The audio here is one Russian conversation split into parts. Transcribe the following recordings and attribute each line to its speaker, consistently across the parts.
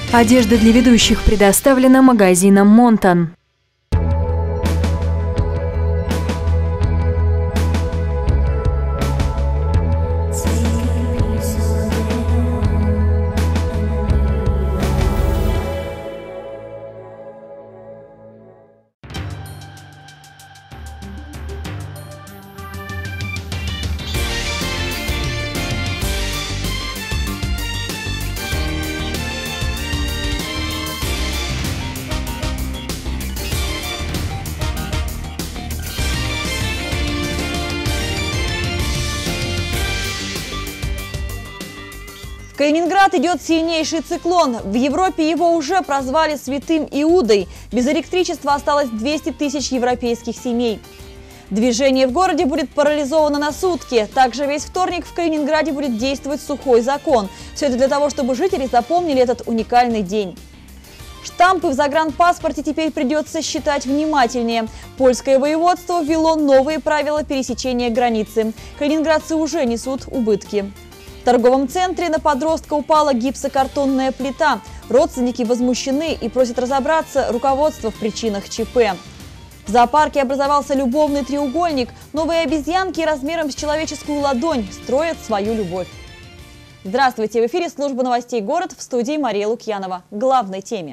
Speaker 1: Одежда для ведущих предоставлена магазином «Монтан».
Speaker 2: В Калининград идет сильнейший циклон. В Европе его уже прозвали святым Иудой. Без электричества осталось 200 тысяч европейских семей. Движение в городе будет парализовано на сутки. Также весь вторник в Калининграде будет действовать сухой закон. Все это для того, чтобы жители запомнили этот уникальный день. Штампы в загранпаспорте теперь придется считать внимательнее. Польское воеводство ввело новые правила пересечения границы. Калининградцы уже несут убытки. В торговом центре на подростка упала гипсокартонная плита. Родственники возмущены и просят разобраться руководство в причинах ЧП. В зоопарке образовался любовный треугольник. Новые обезьянки размером с человеческую ладонь строят свою любовь. Здравствуйте! В эфире служба новостей «Город», в студии Мария Лукьянова. К главной теме.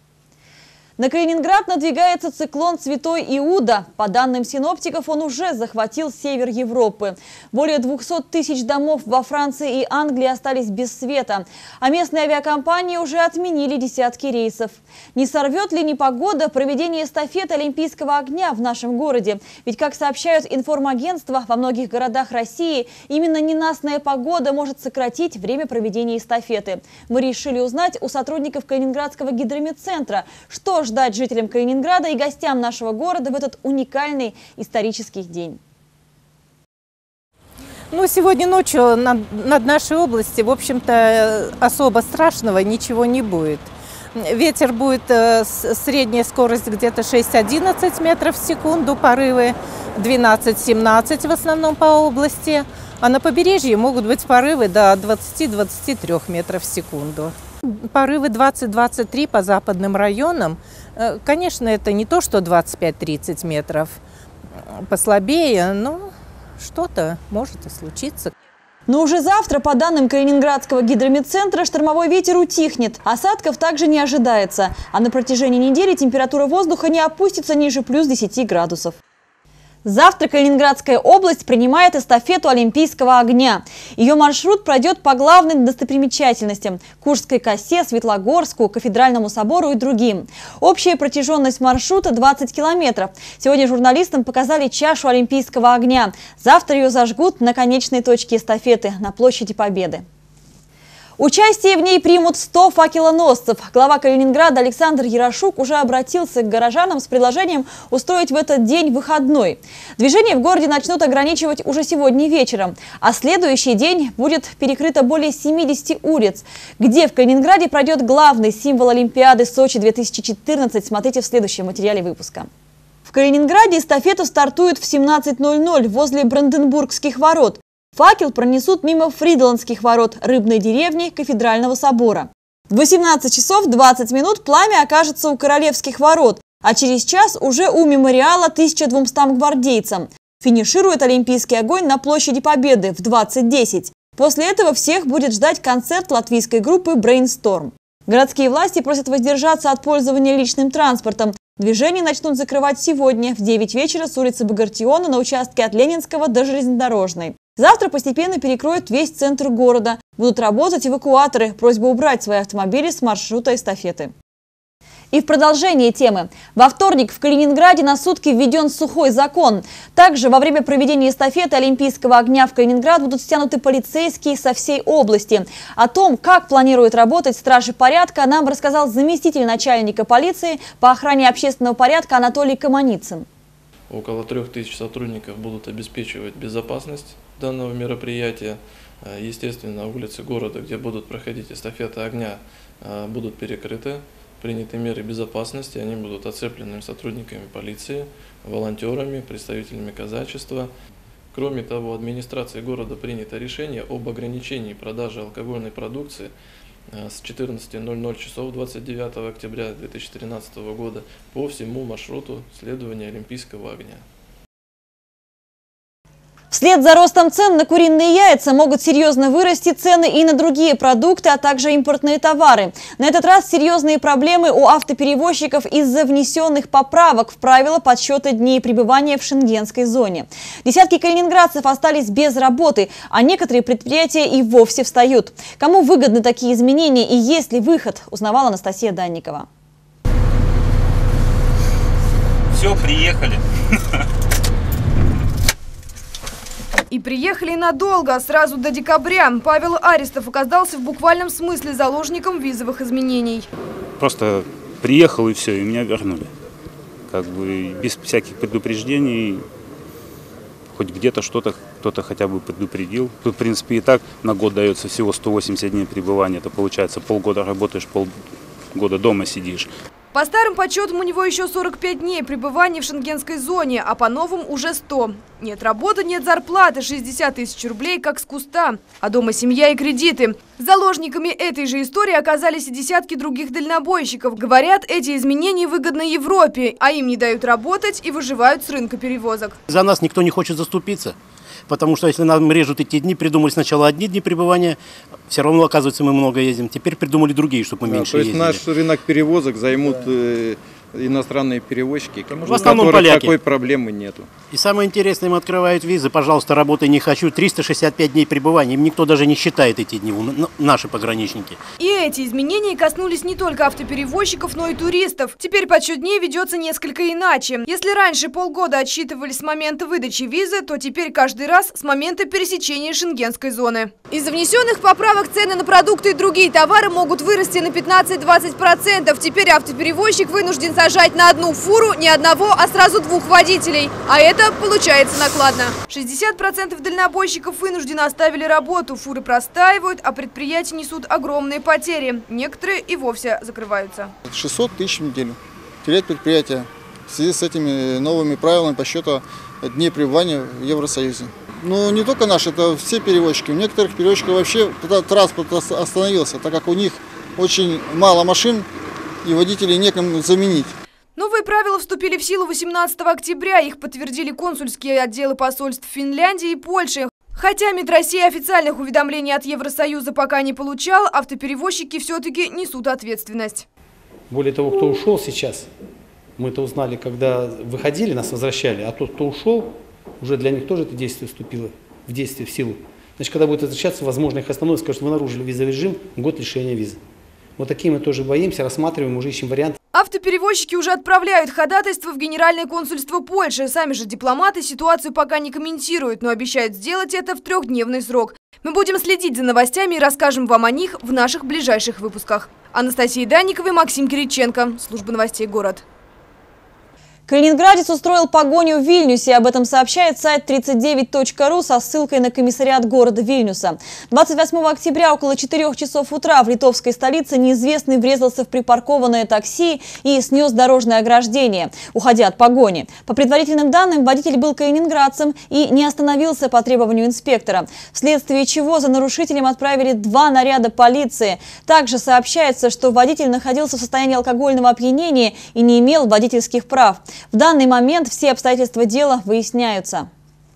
Speaker 2: На Калининград надвигается циклон «Святой Иуда». По данным синоптиков, он уже захватил север Европы. Более 200 тысяч домов во Франции и Англии остались без света. А местные авиакомпании уже отменили десятки рейсов. Не сорвет ли непогода проведение эстафеты Олимпийского огня в нашем городе? Ведь, как сообщают информагентства, во многих городах России именно ненастная погода может сократить время проведения эстафеты. Мы решили узнать у сотрудников Калининградского гидрометцентра, что ждать жителям Калининграда и гостям нашего города в этот уникальный исторический день.
Speaker 3: Ну, сегодня ночью над нашей областью, в общем-то, особо страшного ничего не будет. Ветер будет средняя скорость где-то 6-11 метров в секунду, порывы 12-17 в основном по области. А на побережье могут быть порывы до 20-23 метров в секунду. Порывы 20-23 по западным районам. Конечно, это не то, что 25-30 метров. Послабее, но что-то может и случиться.
Speaker 2: Но уже завтра, по данным Калининградского гидрометцентра, штормовой ветер утихнет. Осадков также не ожидается. А на протяжении недели температура воздуха не опустится ниже плюс 10 градусов. Завтра Калининградская область принимает эстафету Олимпийского огня. Ее маршрут пройдет по главным достопримечательностям – Куршской косе, Светлогорску, Кафедральному собору и другим. Общая протяженность маршрута – 20 километров. Сегодня журналистам показали чашу Олимпийского огня. Завтра ее зажгут на конечной точке эстафеты – на площади Победы. Участие в ней примут 100 факелоносцев. Глава Калининграда Александр Ярошук уже обратился к горожанам с предложением устроить в этот день выходной. Движение в городе начнут ограничивать уже сегодня вечером, а следующий день будет перекрыто более 70 улиц. Где в Калининграде пройдет главный символ Олимпиады Сочи-2014, смотрите в следующем материале выпуска. В Калининграде эстафета стартует в 17:00 возле Бранденбургских ворот. Факел пронесут мимо Фридландских ворот, Рыбной деревни, Кафедрального собора. В 18 часов 20 минут пламя окажется у Королевских ворот, а через час уже у мемориала 1200 гвардейцам. Финиширует Олимпийский огонь на площади Победы в 20:10. После этого всех будет ждать концерт латвийской группы «Брейнсторм». Городские власти просят воздержаться от пользования личным транспортом. Движение начнут закрывать сегодня в 9 вечера с улицы Багратиона на участке от Ленинского до Железнодорожной. Завтра постепенно перекроют весь центр города. Будут работать эвакуаторы. Просьба убрать свои автомобили с маршрута эстафеты. И в продолжение темы. Во вторник в Калининграде на сутки введен сухой закон. Также во время проведения эстафеты Олимпийского огня в Калининград будут стянуты полицейские со всей области. О том, как планируют работать стражи порядка, нам рассказал заместитель начальника полиции по охране общественного порядка Анатолий Каманицын.
Speaker 4: Около 3000 сотрудников будут обеспечивать безопасность данного мероприятия. Естественно, улицы города, где будут проходить эстафеты огня, будут перекрыты. Приняты меры безопасности, они будут оцеплены сотрудниками полиции, волонтерами, представителями казачества. Кроме того, администрацией города принято решение об ограничении продажи алкогольной продукции с 14:00 часов 29 октября 2013 года по всему маршруту следования Олимпийского огня.
Speaker 2: Вслед за ростом цен на куриные яйца могут серьезно вырасти цены и на другие продукты, а также импортные товары. На этот раз серьезные проблемы у автоперевозчиков из-за внесенных поправок в правила подсчета дней пребывания в шенгенской зоне. Десятки калининградцев остались без работы, а некоторые предприятия и вовсе встают. Кому выгодны такие изменения и есть ли выход, узнавала Анастасия Данникова.
Speaker 5: Все, приехали.
Speaker 6: И приехали надолго, сразу до декабря. Павел Аристов оказался в буквальном смысле заложником визовых изменений.
Speaker 5: Просто приехал и все, и меня вернули. Как бы без всяких предупреждений, хоть где-то что-то кто-то хотя бы предупредил. Тут, в принципе, и так на год дается всего 180 дней пребывания. Это получается полгода работаешь, полгода дома сидишь.
Speaker 6: По старым подсчетам у него еще 45 дней пребывания в шенгенской зоне, а по новым уже 100. Нет работы, нет зарплаты, 60 тысяч рублей как с куста. А дома семья и кредиты. Заложниками этой же истории оказались и десятки других дальнобойщиков. Говорят, эти изменения выгодны Европе, а им не дают работать и выживают с рынка перевозок.
Speaker 7: За нас никто не хочет заступиться. Потому что если нам режут эти дни, придумали сначала одни дни пребывания, все равно, оказывается, мы много ездим. Теперь придумали другие, чтобы мы меньше ездили.
Speaker 8: То есть наш рынок перевозок займут иностранные перевозчики,
Speaker 7: в основном поляки.
Speaker 8: Такой проблемы нету.
Speaker 7: И самое интересное, им открывают визы. Пожалуйста, работай не хочу. 365 дней пребывания. Им никто даже не считает эти дни, наши пограничники.
Speaker 6: И эти изменения коснулись не только автоперевозчиков, но и туристов. Теперь подсчет дней ведется несколько иначе. Если раньше полгода отсчитывались с момента выдачи визы, то теперь каждый раз с момента пересечения шенгенской зоны. Из-за внесенных поправок цены на продукты и другие товары могут вырасти на 15-20%. Теперь автоперевозчик вынужден сажать на одну фуру не одного, а сразу двух водителей. А это получается накладно. 60% дальнобойщиков вынужденно оставили работу. Фуры простаивают, а предприятия несут огромные потери. Некоторые и вовсе закрываются.
Speaker 9: 600 тысяч в неделю теряет предприятие в связи с этими новыми правилами подсчета дней пребывания в Евросоюзе. Но не только наши, это все перевозчики. У некоторых перевозчиков вообще транспорт остановился, так как у них очень мало машин и водителей некому заменить.
Speaker 6: Новые правила вступили в силу 18 октября. Их подтвердили консульские отделы посольств Финляндии и Польши. Хотя МИД России официальных уведомлений от Евросоюза пока не получал, автоперевозчики все-таки несут ответственность.
Speaker 10: Более того, кто ушел сейчас, мы это узнали, когда выходили, нас возвращали, а тот, кто ушел, уже для них тоже это действие вступило в действие, в силу. Значит, когда будет возвращаться, возможно, их остановят, скажут, вы нарушили визовый режим, год лишения визы. Вот такие мы тоже боимся, рассматриваем, уже ищем варианты.
Speaker 6: Автоперевозчики уже отправляют ходатайство в Генеральное консульство Польши. Сами же дипломаты ситуацию пока не комментируют, но обещают сделать это в 3-дневный срок. Мы будем следить за новостями и расскажем вам о них в наших ближайших выпусках. Анастасия Данникова, Максим Кириченко. Служба новостей «Город».
Speaker 2: Калининградец устроил погоню в Вильнюсе. Об этом сообщает сайт 39.ru со ссылкой на комиссариат города Вильнюса. 28 октября около 4 часов утра в литовской столице неизвестный врезался в припаркованное такси и снес дорожное ограждение, уходя от погони. По предварительным данным, водитель был калининградцем и не остановился по требованию инспектора, вследствие чего за нарушителем отправили 2 наряда полиции. Также сообщается, что водитель находился в состоянии алкогольного опьянения и не имел водительских прав. В данный момент все обстоятельства дела выясняются.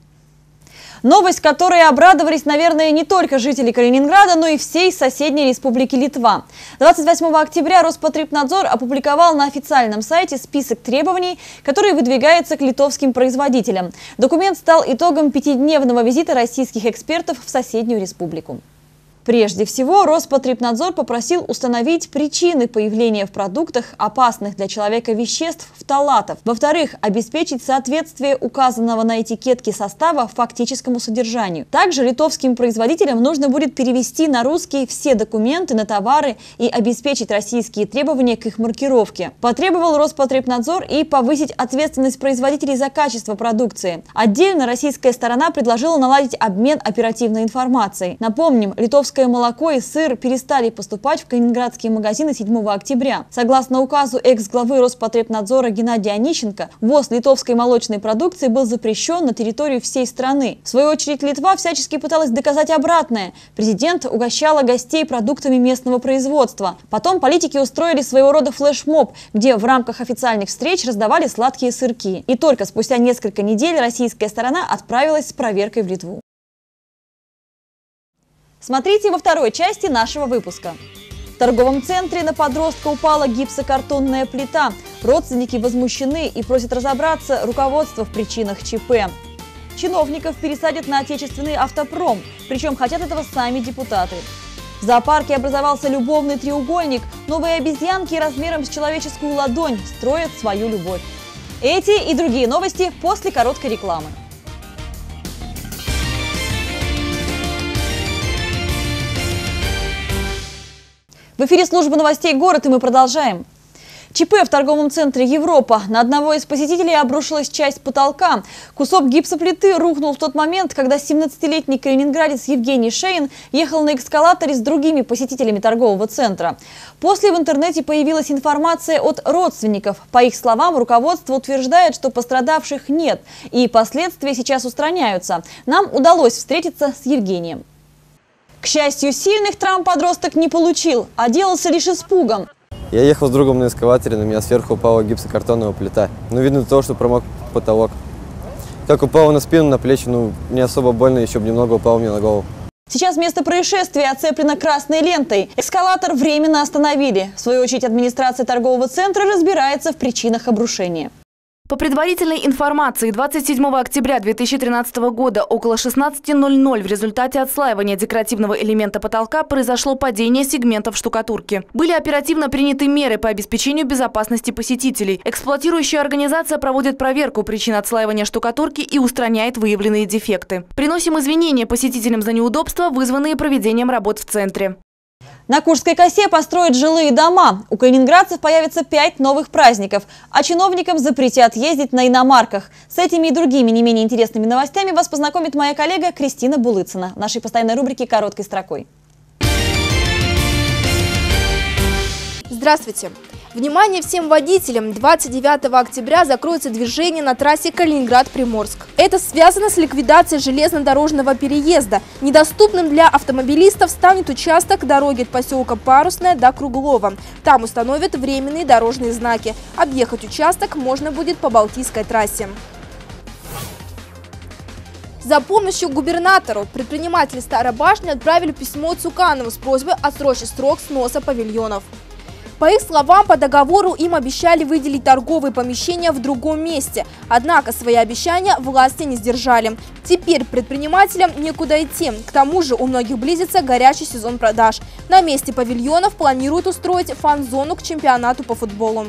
Speaker 2: Новость, которой обрадовались, наверное, не только жители Калининграда, но и всей соседней республики Литва. 28 октября Роспотребнадзор опубликовал на официальном сайте список требований, которые выдвигаются к литовским производителям. Документ стал итогом 5-дневного визита российских экспертов в соседнюю республику. Прежде всего, Роспотребнадзор попросил установить причины появления в продуктах опасных для человека веществ фталатов. Во-вторых, обеспечить соответствие указанного на этикетке состава фактическому содержанию. Также литовским производителям нужно будет перевести на русский все документы на товары и обеспечить российские требования к их маркировке. Потребовал Роспотребнадзор и повысить ответственность производителей за качество продукции. Отдельно российская сторона предложила наладить обмен оперативной информацией. Напомним, литовская литовское молоко и сыр перестали поступать в калининградские магазины 7 октября. Согласно указу экс-главы Роспотребнадзора Геннадия Онищенко, ввоз литовской молочной продукции был запрещен на территорию всей страны. В свою очередь, Литва всячески пыталась доказать обратное. Президент угощала гостей продуктами местного производства. Потом политики устроили своего рода флешмоб, где в рамках официальных встреч раздавали сладкие сырки. И только спустя несколько недель российская сторона отправилась с проверкой в Литву. Смотрите во второй части нашего выпуска. В торговом центре на подростка упала гипсокартонная плита. Родственники возмущены и просят разобраться руководство в причинах ЧП. Чиновников пересадят на отечественный автопром, причем хотят этого сами депутаты. В зоопарке образовался любовный треугольник. Новые обезьянки размером с человеческую ладонь строят свою любовь. Эти и другие новости после короткой рекламы. В эфире служба новостей «Город», и мы продолжаем. ЧП в торговом центре «Европа». На одного из посетителей обрушилась часть потолка. Кусок гипсоплиты рухнул в тот момент, когда 17-летний калининградец Евгений Шейн ехал на эскалаторе с другими посетителями торгового центра. После в интернете появилась информация от родственников. По их словам, руководство утверждает, что пострадавших нет, и последствия сейчас устраняются. Нам удалось встретиться с Евгением. К счастью, сильных травм подросток не получил, а делался лишь испугом.
Speaker 11: Я ехал с другом на эскалаторе, на меня сверху упала гипсокартонная плита. Видно то, что промок потолок. Как упала на спину, на плечи, не особо больно, еще бы немного упало мне на голову.
Speaker 2: Сейчас место происшествия оцеплено красной лентой. Эскалатор временно остановили. В свою очередь, администрация торгового центра разбирается в причинах обрушения.
Speaker 12: По предварительной информации, 27 октября 2013 года около 16:00 в результате отслаивания декоративного элемента потолка произошло падение сегментов штукатурки. Были оперативно приняты меры по обеспечению безопасности посетителей. Эксплуатирующая организация проводит проверку причин отслаивания штукатурки и устраняет выявленные дефекты. Приносим извинения посетителям за неудобства, вызванные проведением работ в центре.
Speaker 2: На Курской косе построят жилые дома. У калининградцев появится 5 новых праздников, а чиновникам запретят ездить на иномарках. С этими и другими не менее интересными новостями вас познакомит моя коллега Кристина Булыцына в нашей постоянной рубрике «Короткой строкой».
Speaker 13: Здравствуйте! Внимание всем водителям! 29 октября закроется движение на трассе Калининград-Приморск. Это связано с ликвидацией железнодорожного переезда. Недоступным для автомобилистов станет участок дороги от поселка Парусная до Круглова. Там установят временные дорожные знаки. Объехать участок можно будет по Балтийской трассе. За помощью губернатору предприниматели Старой Башни отправили письмо Цуканову с просьбой отсрочить срок сноса павильонов. По их словам, по договору им обещали выделить торговые помещения в другом месте. Однако свои обещания власти не сдержали. Теперь предпринимателям некуда идти. К тому же у многих близится горячий сезон продаж. На месте павильонов планируют устроить фан-зону к чемпионату по футболу.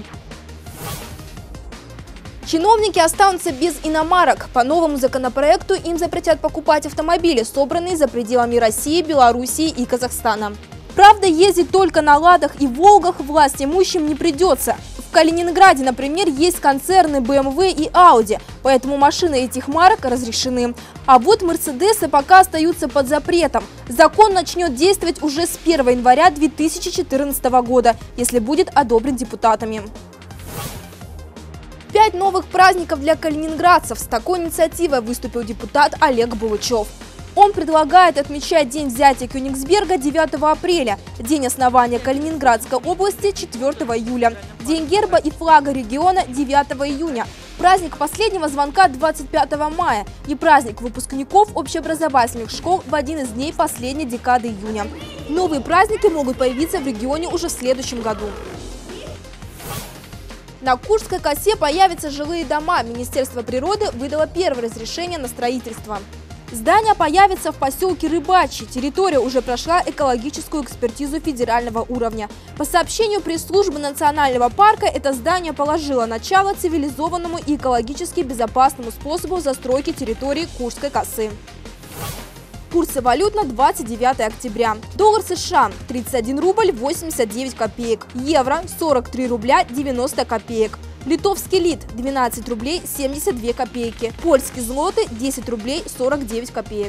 Speaker 13: Чиновники останутся без иномарок. По новому законопроекту им запретят покупать автомобили, собранные за пределами России, Белоруссии и Казахстана. Правда, ездить только на «Ладах» и «Волгах» власть имущим не придется. В Калининграде, например, есть концерны BMW и Audi, поэтому машины этих марок разрешены. А вот «Мерседесы» пока остаются под запретом. Закон начнет действовать уже с 1 января 2014 года, если будет одобрен депутатами. 5 новых праздников для калининградцев. С такой инициативой выступил депутат Олег Булычев. Он предлагает отмечать День взятия Кёнигсберга 9 апреля, День основания Калининградской области 4 июля, День герба и флага региона 9 июня, праздник последнего звонка 25 мая и праздник выпускников общеобразовательных школ в один из дней последней декады июня. Новые праздники могут появиться в регионе уже в следующем году. На Курской косе появятся жилые дома. Министерство природы выдало первое разрешение на строительство. Здание появится в поселке Рыбачий. Территория уже прошла экологическую экспертизу федерального уровня. По сообщению пресс-службы национального парка, это здание положило начало цивилизованному и экологически безопасному способу застройки территории Курской косы. Курсы валют на 29 октября. Доллар США 31 рубль 89 копеек. Евро 43 рубля 90 копеек. Литовский лит 12 рублей 72 копейки. Польский злоты 10 рублей 49 копеек.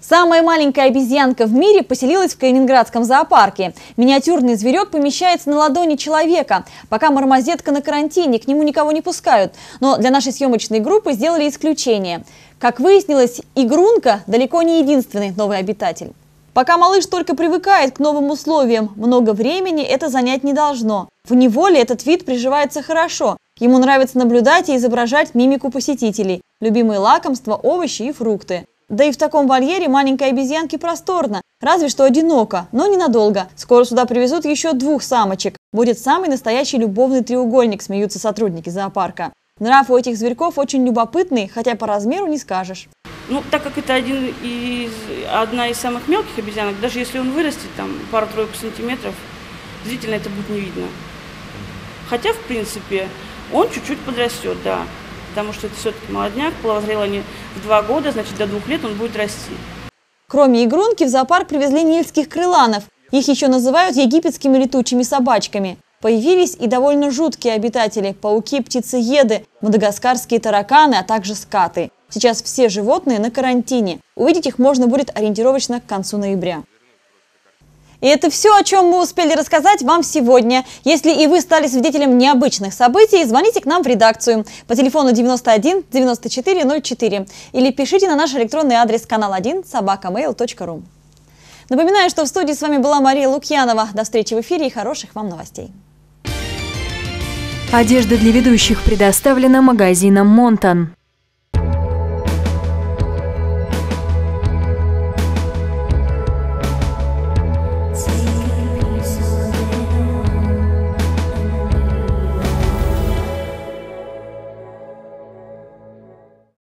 Speaker 2: Самая маленькая обезьянка в мире поселилась в Калининградском зоопарке. Миниатюрный зверек помещается на ладони человека. Пока мармозетка на карантине, к нему никого не пускают. Но для нашей съемочной группы сделали исключение. Как выяснилось, игрунка далеко не единственный новый обитатель. Пока малыш только привыкает к новым условиям, много времени это занять не должно. В неволе этот вид приживается хорошо. Ему нравится наблюдать и изображать мимику посетителей. Любимые лакомства, овощи и фрукты. Да и в таком вольере маленькой обезьянке просторно, разве что одиноко, но ненадолго. Скоро сюда привезут еще 2 самочек. Будет самый настоящий любовный треугольник, смеются сотрудники зоопарка. Нрав у этих зверьков очень любопытный, хотя по размеру не скажешь.
Speaker 14: Ну, так как это одна из самых мелких обезьянок, даже если он вырастет там пару-тройку сантиметров, зрительно это будет не видно. Хотя, в принципе, он чуть-чуть подрастет, да. Потому что это все-таки молодняк, половозрел они в 2 года, значит, до 2 лет он будет расти.
Speaker 2: Кроме игрунки, в зоопарк привезли нильских крыланов. Их еще называют египетскими летучими собачками. Появились и довольно жуткие обитатели – пауки-птицееды, мадагаскарские тараканы, а также скаты. Сейчас все животные на карантине. Увидеть их можно будет ориентировочно к концу ноября. И это все, о чем мы успели рассказать вам сегодня. Если и вы стали свидетелем необычных событий, звоните к нам в редакцию по телефону 91 94 04 или пишите на наш электронный адрес kanal1@mail.ru. Напоминаю, что в студии с вами была Мария Лукьянова. До встречи в эфире и хороших вам новостей.
Speaker 1: Одежда для ведущих предоставлена магазином «Монтан».